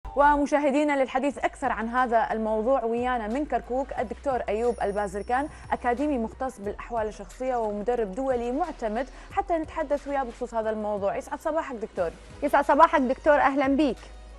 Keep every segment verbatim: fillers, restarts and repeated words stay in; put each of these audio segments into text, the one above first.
ومشاهدينا للحديث أكثر عن هذا الموضوع ويانا من كركوك الدكتور أيوب البازركان، أكاديمي مختص بالأحوال الشخصية ومدرب دولي معتمد، حتى نتحدث وياه بخصوص هذا الموضوع. يسعد صباحك دكتور. يسعد صباحك دكتور، أهلا بيك.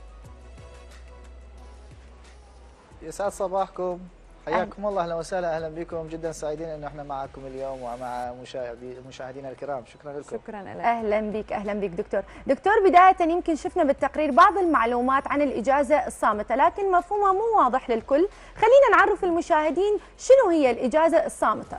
يسعد صباحكم، حياكم الله، اهلا وسهلا، اهلا بكم، جدا سعيدين انه احنا معكم اليوم ومع مشاهدينا الكرام. شكرا لكم. شكرا لك. اهلا بك اهلا بك دكتور. دكتور بدايه يمكن شفنا بالتقرير بعض المعلومات عن الاجازه الصامته، لكن مفهومها مو واضح للكل، خلينا نعرف المشاهدين شنو هي الاجازه الصامته.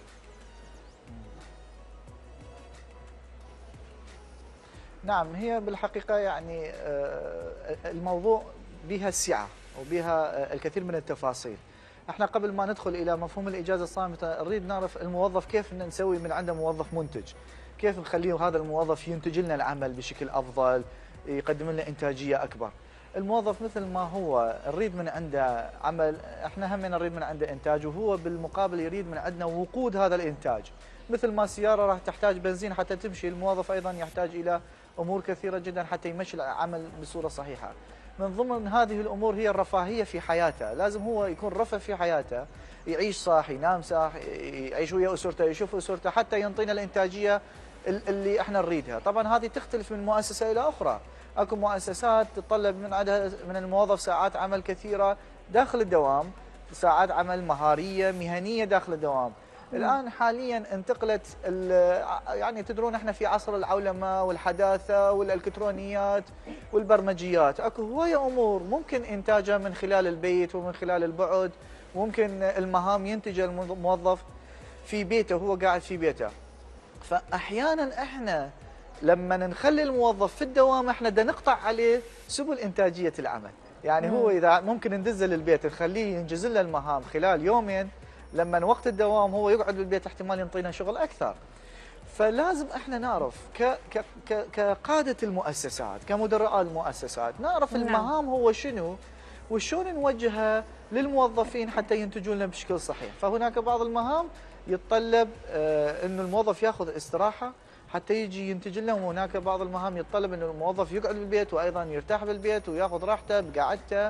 نعم، هي بالحقيقه يعني الموضوع بها السعه وبها الكثير من التفاصيل. احنا قبل ما ندخل الى مفهوم الاجازه الصامته نريد نعرف الموظف كيف نسوي من عنده موظف منتج، كيف نخليه هذا الموظف ينتج لنا العمل بشكل افضل، يقدم لنا انتاجيه اكبر. الموظف مثل ما هو نريد من عنده عمل، احنا هم نريد من عنده انتاج، وهو بالمقابل يريد من عندنا وقود هذا الانتاج. مثل ما السياره راح تحتاج بنزين حتى تمشي، الموظف ايضا يحتاج الى امور كثيره جدا حتى يمشي العمل بصوره صحيحه. من ضمن هذه الامور هي الرفاهيه في حياته، لازم هو يكون رفه في حياته، يعيش صاحي، ينام صاحي، يعيش ويا اسرته، يشوف اسرته، حتى ينطينا الانتاجيه اللي احنا نريدها. طبعا هذه تختلف من مؤسسه الى اخرى، اكو مؤسسات تتطلب من عندها من الموظف ساعات عمل كثيره داخل الدوام، ساعات عمل مهاريه مهنيه داخل الدوام. الان حاليا انتقلت، يعني تدرون احنا في عصر العولمه والحداثه والالكترونيات والبرمجيات، اكو هوايه امور ممكن انتاجها من خلال البيت ومن خلال البعد، ممكن المهام ينتجها الموظف في بيته، هو قاعد في بيته. فاحيانا احنا لما نخلي الموظف في الدوام احنا بدنا نقطع عليه سبل انتاجيه العمل، يعني هو اذا ممكن ندزه للبيت نخليه ينجز لنا المهام خلال يومين، لما وقت الدوام هو يقعد بالبيت احتمال ينطينا شغل اكثر. فلازم احنا نعرف ك ك ك كقاده المؤسسات، كمدراء المؤسسات، نعرف نعم. المهام هو شنو وشلون نوجهها للموظفين حتى ينتجون لنا بشكل صحيح. فهناك بعض المهام يتطلب آه انه الموظف ياخذ استراحه حتى يجي ينتج لنا، وهناك بعض المهام يتطلب انه الموظف يقعد بالبيت وايضا يرتاح بالبيت وياخذ راحته بقعدته،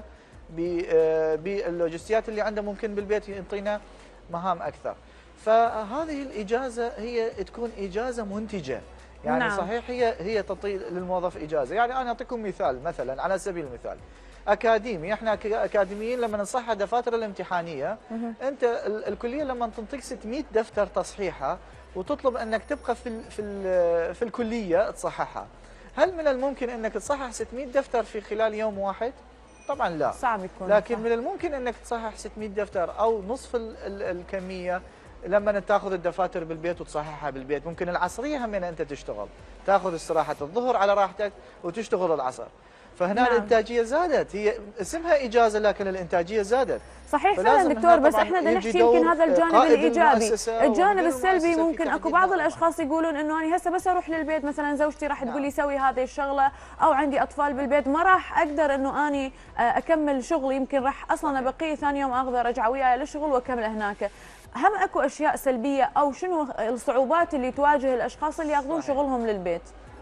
باللوجستيات اللي عنده ممكن بالبيت يعطينا مهام اكثر. فهذه الاجازه هي تكون اجازه منتجه، يعني نعم. صحيح هي هي تعطي للموظف اجازه. يعني انا اعطيكم مثال، مثلا على سبيل المثال اكاديمي، احنا اكاديميين لما نصحح دفاتر الامتحانيه، انت الكليه لما تنطيك ستمئة دفتر تصحيحها وتطلب انك تبقى في ال في ال في الكليه تصححها، هل من الممكن انك تصحح ستمئة دفتر في خلال يوم واحد؟ طبعا لا، صعب يكون، لكن صح. من الممكن انك تصحح ستمئة دفتر او نصف ال ال الكميه لما تاخذ الدفاتر بالبيت وتصححها بالبيت. ممكن العصريه هم انت تشتغل، تاخذ استراحه الظهر على راحتك وتشتغل العصر، فهنا نعم. الانتاجيه زادت، هي اسمها اجازه لكن الانتاجيه زادت. صحيح فعلا دكتور، بس احنا بدنا نحكي يمكن هذا الجانب الايجابي، الجانب السلبي ممكن اكو بعض الاشخاص يقولون انه انا هسه بس اروح للبيت، مثلا زوجتي راح تقول لي سوي هذه الشغله، او عندي اطفال بالبيت ما راح اقدر انه اني اكمل شغلي، يمكن راح اصلا بقيه ثاني يوم اقدر ارجع وياي للشغل واكمل هناك. هم اكو اشياء سلبيه او شنو الصعوبات اللي تواجه الاشخاص اللي ياخذون شغلهم للبيت؟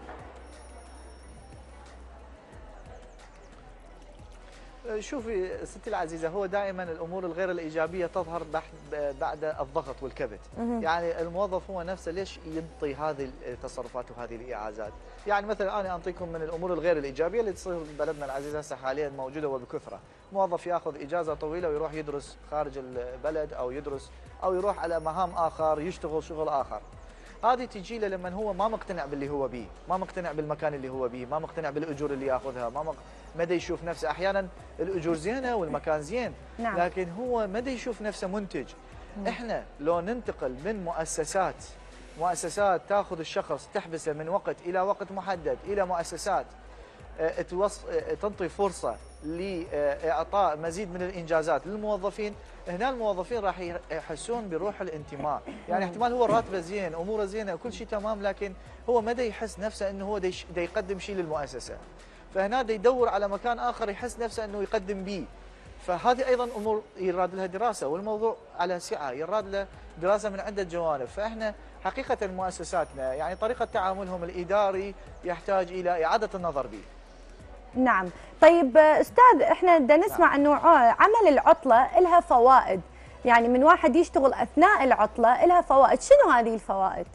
شوفي ستي العزيزه، هو دائما الامور الغير الايجابيه تظهر بعد الضغط والكبت. يعني الموظف هو نفسه ليش ينطي هذه التصرفات وهذه الاعازات؟ يعني مثلا انا اعطيكم من الامور الغير الايجابيه اللي تصير ببلدنا العزيز هسه حاليا موجوده وبكثره، موظف ياخذ اجازه طويله ويروح يدرس خارج البلد او يدرس او يروح على مهام اخر، يشتغل شغل اخر. هذه تجي له لما هو ما مقتنع باللي هو بيه، ما مقتنع بالمكان اللي هو بيه، ما مقتنع بالاجور اللي ياخذها، ما مق... مدى يشوف نفسه. احيانا الاجور زينه والمكان زين، نعم. لكن هو مدى يشوف نفسه منتج. مم. احنا لو ننتقل من مؤسسات مؤسسات تاخذ الشخص تحبسه من وقت الى وقت محدد الى مؤسسات تنطي فرصه لاعطاء مزيد من الانجازات للموظفين، هنا الموظفين راح يحسون بروح الانتماء. يعني احتمال هو راتبه زين، اموره زينه، كل شيء تمام، لكن هو ما يحس نفسه انه هو دا يقدم شيء للمؤسسه، فهنا دا يدور على مكان اخر يحس نفسه انه يقدم به. فهذه ايضا امور يراد لها دراسه، والموضوع على سعه يراد له دراسه من عده جوانب. فاحنا حقيقه مؤسساتنا يعني طريقه تعاملهم الاداري يحتاج الى اعاده النظر به. نعم. طيب استاذ، احنا بدنا نسمع انه عمل العطله لها فوائد، يعني من واحد يشتغل اثناء العطله لها فوائد، شنو هذه الفوائد؟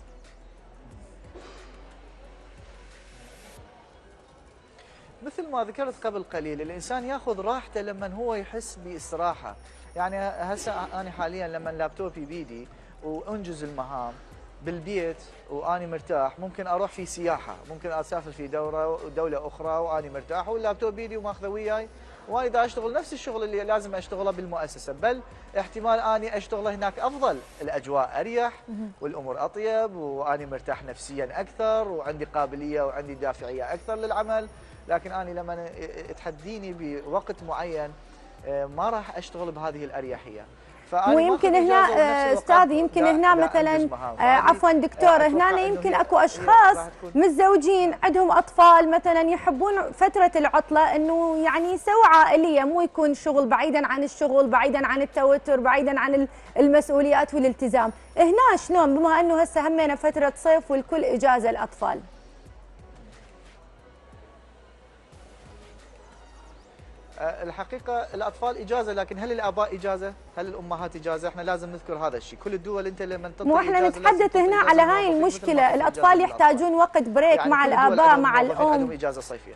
مثل ما ذكرت قبل قليل، الانسان ياخذ راحته لما هو يحس باستراحه. يعني هسه انا حاليا لما لابتوبي بيدي وانجز المهام بالبيت واني مرتاح، ممكن اروح في سياحه، ممكن اسافر في دوره دوله اخرى واني مرتاح واللابتوب بيدي وماخذه وياي، وانا اذا اشتغل نفس الشغل اللي لازم اشتغله بالمؤسسه، بل احتمال اني اشتغله هناك افضل، الاجواء اريح والامور اطيب واني مرتاح نفسيا اكثر وعندي قابليه وعندي دافعيه اكثر للعمل. لكن اني لما تحديني بوقت معين ما راح اشتغل بهذه الاريحيه. ويمكن هنا استاذ يمكن هنا مثلا عفوا دكتور، هنا يمكن اكو اشخاص متزوجين عندهم اطفال مثلا يحبون فتره العطله انه يعني يسووا عائليه، مو يكون شغل بعيدا عن الشغل، بعيدا عن التوتر، بعيدا عن المسؤوليات والالتزام. هنا شلون بما انه هسه همينا فتره صيف والكل اجازه الاطفال؟ الحقيقة الأطفال إجازة، لكن هل الآباء إجازة؟ هل الأمهات إجازة؟ إحنا لازم نذكر هذا الشيء، كل الدول أنت لما تنطي مو إحنا نتحدث هنا على هاي المشكلة، الأطفال يحتاجون وقت بريك يعني مع الآباء مع الأم. عندهم إجازة صيفية.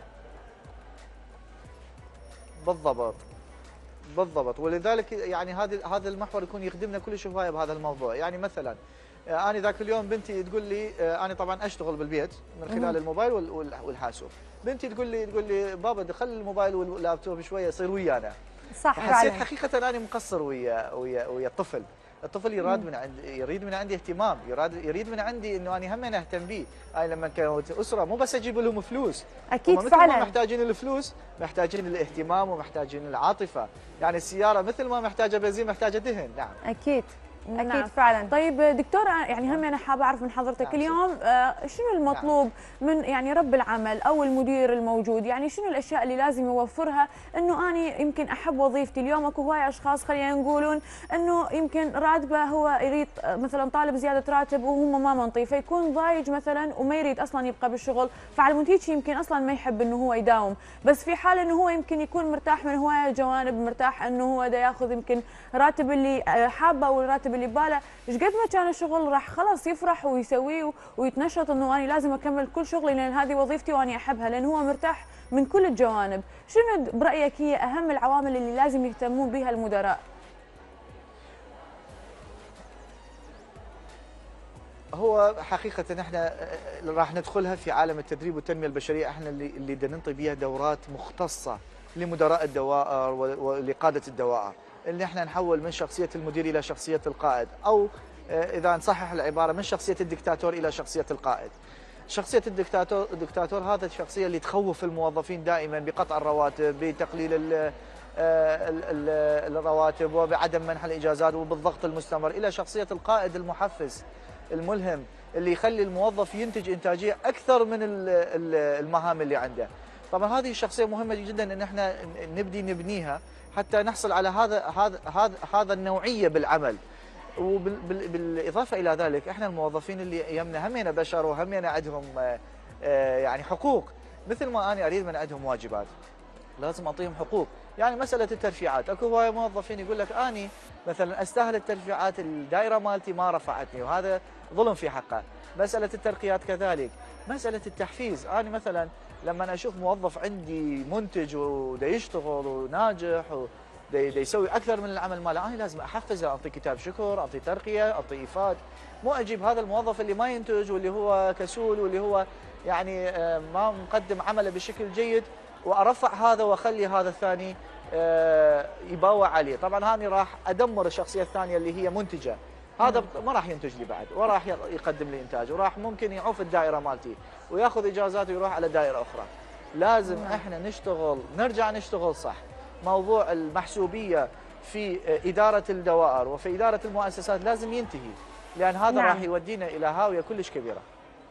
بالضبط بالضبط، ولذلك يعني هذا هذا المحور يكون يخدمنا كل هواية بهذا الموضوع. يعني مثلا أنا ذاك اليوم بنتي تقول لي، أنا طبعا أشتغل بالبيت من خلال الموبايل والحاسوب، بنتي تقول لي تقول لي بابا دخل الموبايل واللابتوب شويه يصير ويانا. صح. حسيت حقيقه انا مقصر ويا ويا ويا الطفل، الطفل يراد من عندي يريد من عندي اهتمام، يراد يريد من عندي انه انا هم انا اهتم به. انا لما كنت اسره مو بس اجيب لهم فلوس، اكيد فعلا محتاجين الفلوس، محتاجين الاهتمام ومحتاجين العاطفه. يعني السياره مثل ما محتاجه بنزين محتاجه دهن. نعم اكيد اكيد نعم. فعلا. طيب دكتوره، يعني هم انا حابه اعرف من حضرتك نعم. اليوم آه شنو المطلوب نعم. من يعني رب العمل او المدير الموجود، يعني شنو الاشياء اللي لازم يوفرها انه اني يمكن احب وظيفتي؟ اليوم اكو هواي اشخاص خلينا نقولون انه يمكن راتبه هو يريد مثلا طالب زياده راتب وهم ما منطي، فيكون ضايج مثلا وما يريد اصلا يبقى بالشغل، فعلى المنتج يمكن اصلا ما يحب انه هو يداوم. بس في حال انه هو يمكن يكون مرتاح من هواي جوانب، مرتاح انه هو دا ياخذ يمكن راتب اللي حابه والراتب اللي باله، ايش قد ما كان الشغل راح خلص يفرح ويسويه ويتنشط انه انا لازم اكمل كل شغلي لان هذه وظيفتي واني احبها، لان هو مرتاح من كل الجوانب. شنو برايك هي اهم العوامل اللي لازم يهتمون بها المدراء؟ هو حقيقة احنا راح ندخلها في عالم التدريب والتنمية البشرية، احنا اللي اللي بدنا ننطي بها دورات مختصة لمدراء الدوائر ولقادة الدوائر، اللي احنا نحول من شخصية المدير إلى شخصية القائد، أو إذا نصحح العبارة من شخصية الدكتاتور إلى شخصية القائد. شخصية الدكتاتور الدكتاتور هذا الشخصية اللي تخوف الموظفين دائما بقطع الرواتب، بتقليل ال ال الرواتب وبعدم منح الإجازات وبالضغط المستمر، إلى شخصية القائد المحفز الملهم اللي يخلي الموظف ينتج إنتاجية أكثر من المهام اللي عنده. طبعا هذه الشخصية مهمة جدا ان احنا نبدي نبنيها حتى نحصل على هذا هذا هذا هذا النوعية بالعمل. وبالاضافة الى ذلك احنا الموظفين اللي يمنا همنا بشر وهمنا عندهم يعني حقوق، مثل ما انا اريد من عندهم واجبات لازم اعطيهم حقوق. يعني مسألة الترفيعات، اكو هواي موظفين يقول لك اني مثلا استاهل الترفيعات، الدائرة مالتي ما رفعتني وهذا ظلم في حقه. مسألة الترقيات كذلك، مسألة التحفيز، انا مثلا لما اشوف موظف عندي منتج ودا يشتغل وناجح ودا يسوي اكثر من العمل ماله، انا لازم احفزه، اعطيه كتاب شكر، اعطيه ترقيه، اعطيه ايفاد. مو اجيب هذا الموظف اللي ما ينتج واللي هو كسول واللي هو يعني ما مقدم عمله بشكل جيد وارفع هذا واخلي هذا الثاني يباوع عليه. طبعا هاني راح ادمر الشخصيه الثانيه اللي هي منتجه، هذا ما راح ينتج لي بعد وراح يقدم لي انتاج وراح ممكن يعوف الدائره مالتي وياخذ اجازات ويروح على دائره اخرى. لازم احنا نشتغل، نرجع نشتغل صح. موضوع المحسوبيه في اداره الدوائر وفي اداره المؤسسات لازم ينتهي، لان هذا نعم. راح يودينا الى هاويه كلش كبيره.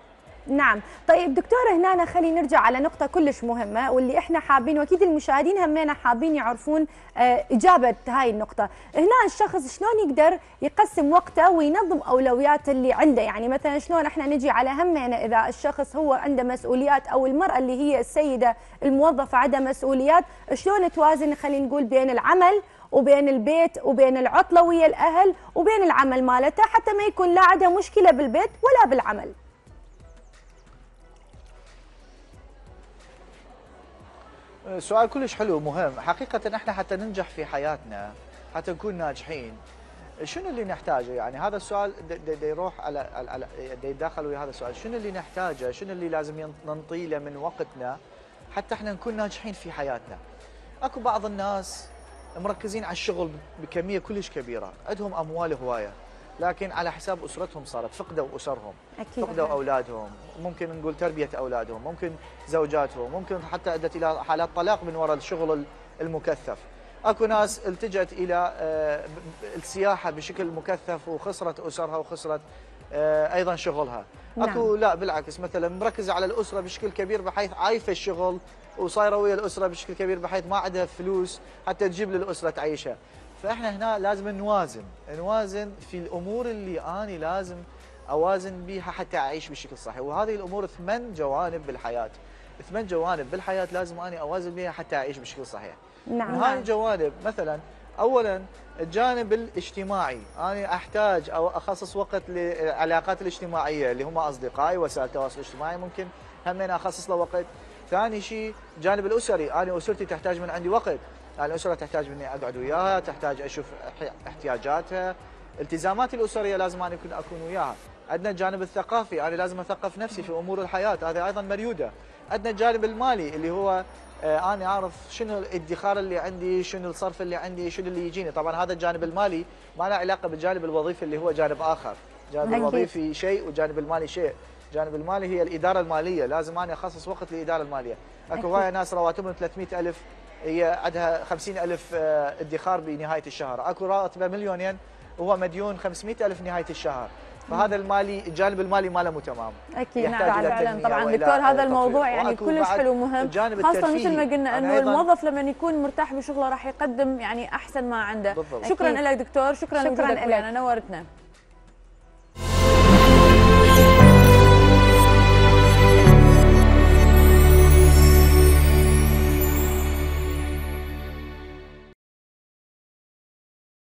نعم. طيب دكتور هنا خلينا نرجع على نقطة كلش مهمة واللي احنا حابين واكيد المشاهدين همينا حابين يعرفون اه إجابة هاي النقطة. هنا الشخص شلون يقدر يقسم وقته وينظم أولويات اللي عنده، يعني مثلا شلون احنا نجي على همينا إذا الشخص هو عنده مسؤوليات أو المرأة اللي هي السيدة الموظفة عندها مسؤوليات، شلون توازن خلينا نقول بين العمل وبين البيت وبين العطلة ويا الأهل وبين العمل مالته حتى ما يكون لا عنده مشكلة بالبيت ولا بالعمل. سؤال كلش حلو ومهم. حقيقة احنا حتى ننجح في حياتنا، حتى نكون ناجحين، شنو اللي نحتاجه؟ يعني هذا السؤال دا يروح على على دا يتداخل ويا هذا السؤال، شنو اللي نحتاجه؟ شنو اللي لازم ننطي له من وقتنا حتى احنا نكون ناجحين في حياتنا؟ اكو بعض الناس مركزين على الشغل بكمية كلش كبيرة، عندهم اموال هواية، لكن على حساب اسرتهم صارت، فقدوا اسرهم، أكيد. فقدوا اولادهم، ممكن نقول تربيه اولادهم، ممكن زوجاتهم، ممكن حتى ادت الى حالات طلاق من وراء الشغل المكثف. اكو ناس التجت الى السياحه بشكل مكثف وخسرت اسرها وخسرت ايضا شغلها. اكو لا بالعكس مثلا مركزه على الاسره بشكل كبير بحيث عايفه الشغل وصايره ويا الاسره بشكل كبير بحيث ما عندها فلوس حتى تجيب للاسره تعيشها. فاحنا هنا لازم نوازن، نوازن في الامور اللي اني لازم اوازن بيها حتى اعيش بشكل صحيح، وهذه الامور ثمان جوانب بالحياه، ثمان جوانب بالحياه لازم اني اوازن بيها حتى اعيش بشكل صحيح. نعم. من هاي الجوانب مثلا اولا الجانب الاجتماعي، انا احتاج او اخصص وقت للعلاقات الاجتماعيه اللي هم اصدقائي، وسائل التواصل الاجتماعي ممكن همين اخصص له وقت. ثاني شيء الجانب الاسري، انا اسرتي تحتاج من عندي وقت، الأسرة تحتاج مني أقعد وياها، تحتاج أشوف احتياجاتها، التزاماتي الأسرية لازم أنا أكون أكون وياها. عندنا الجانب الثقافي، أنا لازم أثقف نفسي في أمور الحياة، هذا أيضا مريودة. عندنا الجانب المالي اللي هو آه أنا أعرف شنو الادخار اللي عندي، شنو الصرف اللي عندي، شنو اللي يجيني. طبعا هذا الجانب المالي ما له علاقة بالجانب الوظيفي اللي هو جانب آخر، الجانب الوظيفي شيء والجانب المالي شيء. الجانب المالي هي الإدارة المالية، لازم أنا أخصص وقت للإدارة المالية. أكو هواية ناس رواتبهم ثلاثمئة ألف، هي عندها خمسين ألف ادخار بنهاية الشهر، اكو راتبه مليونين وهو مديون خمسمئة ألف نهاية الشهر، فهذا المالي الجانب المالي ماله مو تمام. اكيد نعم فعلا. طبعا دكتور هذا الموضوع يعني كلش حلو ومهم، خاصة مثل ما قلنا انه الموظف لما يكون مرتاح بشغله راح يقدم يعني احسن ما عنده. بالضبط. شكرا لك دكتور، شكرا, شكرا لك، نورتنا.